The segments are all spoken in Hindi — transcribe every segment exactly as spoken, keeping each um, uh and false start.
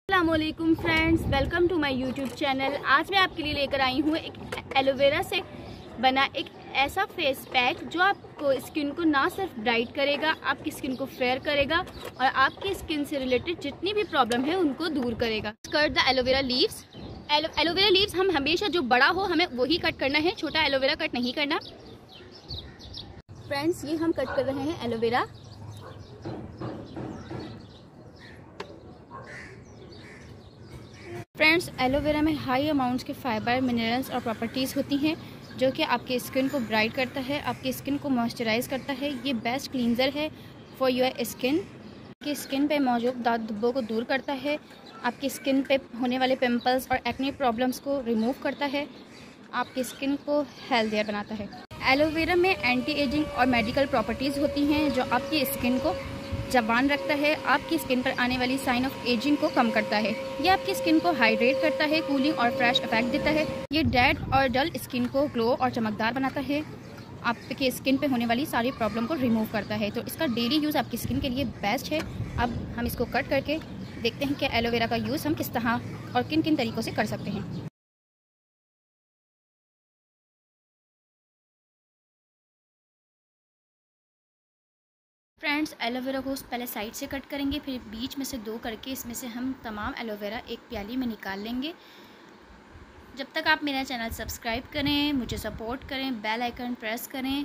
अस्सलामुअलैकुम friends, welcome to my YouTube channel. आज मैं आपके लिए लेकर आई हूँ एक एलोवेरा से बना एक ऐसा फेस पैक जो आपको स्किन को ना सिर्फ ब्राइट करेगा, आपकी स्किन को फेयर करेगा और आपकी स्किन से रिलेटेड जितनी भी प्रॉब्लम है उनको दूर करेगा। Cut the aloe vera leaves. Aloe, aloe vera leaves हम हमेशा जो बड़ा हो हमें वही कट करना है, छोटा एलोवेरा कट नहीं करना। फ्रेंड्स, ये हम कट कर रहे हैं एलोवेरा। फ्रेंड्स, एलोवेरा में हाई अमाउंट्स के फाइबर, मिनरल्स और प्रॉपर्टीज़ होती हैं जो कि आपकी स्किन को ब्राइट करता है, आपकी स्किन को मॉइस्चराइज करता है। ये बेस्ट क्लींजर है फॉर योर स्किन। आपकी स्किन पे मौजूद दाग धब्बों को दूर करता है, आपकी स्किन पे होने वाले पिंपल्स और एक्ने प्रॉब्लम्स को रिमूव करता है, आपकी स्किन को हेल्थियर बनाता है। एलोवेरा में एंटी एजिंग और मेडिकल प्रॉपर्टीज़ होती हैं जो आपकी स्किन को जवान रखता है, आपकी स्किन पर आने वाली साइन ऑफ एजिंग को कम करता है। ये आपकी स्किन को हाइड्रेट करता है, कूलिंग और फ्रेश इफेक्ट देता है। ये डेड और डल स्किन को ग्लो और चमकदार बनाता है, आपके स्किन पे होने वाली सारी प्रॉब्लम को रिमूव करता है। तो इसका डेली यूज़ आपकी स्किन के लिए बेस्ट है। अब हम इसको कट करके देखते हैं कि एलोवेरा का यूज़ हम किस तरह और किन किन तरीक़ों से कर सकते हैं। फ्रेंड्स, एलोवेरा को पहले साइड से कट करेंगे, फिर बीच में से दो करके इसमें से हम तमाम एलोवेरा एक प्याली में निकाल लेंगे। जब तक आप मेरा चैनल सब्सक्राइब करें, मुझे सपोर्ट करें, बेल आइकन प्रेस करें।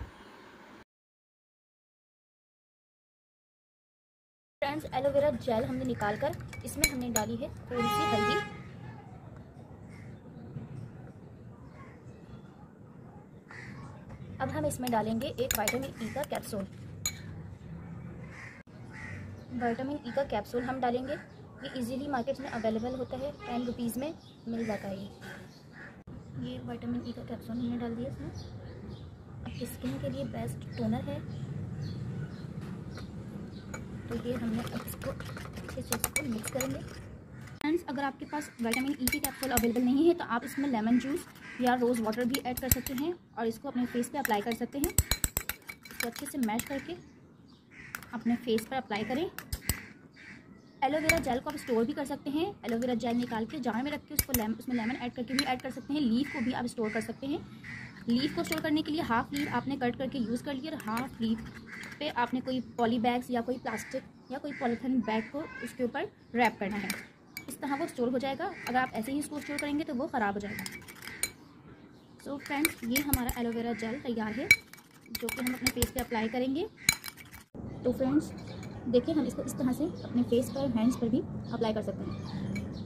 फ्रेंड्स, एलोवेरा जेल हमने निकाल कर इसमें हमने डाली है थोड़ी सी हल्दी, अब हम इसमें डालेंगे एक विटामिन ई का कैप्सूल। विटामिन ई का कैप्सूल हम डालेंगे। ये इजीली मार्केट में अवेलेबल होता है, टेन रुपीज़ में मिल जाता है। ये विटामिन ई का कैप्सूल हमने डाल दिया इसमें। आपकी स्किन के लिए बेस्ट टोनर है। तो ये हमने अब इसको अच्छे से इसको मिक्स करेंगे। फ्रेंड्स, अगर आपके पास विटामिन ई की कैप्सूल अवेलेबल नहीं है तो आप इसमें लेमन जूस या रोज़ वाटर भी ऐड कर सकते हैं और इसको अपने फेस पे अप्लाई कर सकते हैं। इसको अच्छे से मैश करके अपने फेस पर अप्लाई करें। एलोवेरा जेल को आप स्टोर भी कर सकते हैं। एलोवेरा जेल निकाल के जार में रख के उसको लेम, उसमें लेमन ऐड करके भी ऐड कर सकते हैं। लीफ को भी आप स्टोर कर सकते हैं। लीफ को स्टोर करने के लिए हाफ लीफ आपने कट करके यूज़ कर लिया और हाफ लीफ पे आपने कोई पॉली बैग्स या कोई प्लास्टिक या कोई पॉलीथीन बैग को उसके ऊपर रैप करना है। इस तरह वो स्टोर हो जाएगा। अगर आप ऐसे ही इसको स्टोर करेंगे तो वो ख़राब हो जाएगा। सो फ्रेंड्स, ये हमारा एलोवेरा जेल तैयार है जो कि हम अपने फेस पे अप्लाई करेंगे। तो फ्रेंड्स देखिए, हम इसको इस तरह से अपने फेस पर, हैंड्स पर भी अप्लाई कर सकते हैं।